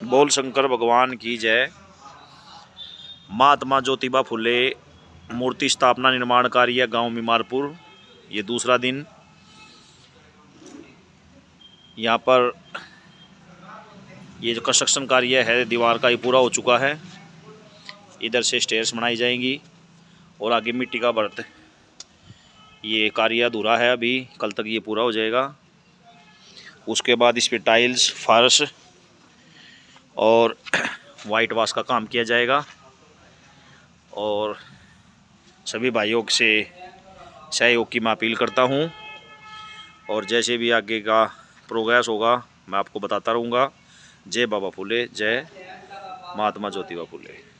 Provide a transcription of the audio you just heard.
बोल शंकर भगवान की जय। महात्मा ज्योतिबा फुले मूर्ति स्थापना निर्माण कार्य गांव मीमारपुर, ये दूसरा दिन। यहाँ पर ये जो कंस्ट्रक्शन कार्य है दीवार का, ये पूरा हो चुका है। इधर से स्टेयर्स बनाई जाएंगी और आगे मिट्टी का बर्त, ये कार्य अधूरा है अभी, कल तक ये पूरा हो जाएगा। उसके बाद इस पे टाइल्स, फर्श और वाइट वाश का काम किया जाएगा। और सभी भाइयों से सहयोग की मैं अपील करता हूँ, और जैसे भी आगे का प्रोग्रेस होगा मैं आपको बताता रहूँगा। जय बाबा फुले, जय महात्मा ज्योतिबा फुले।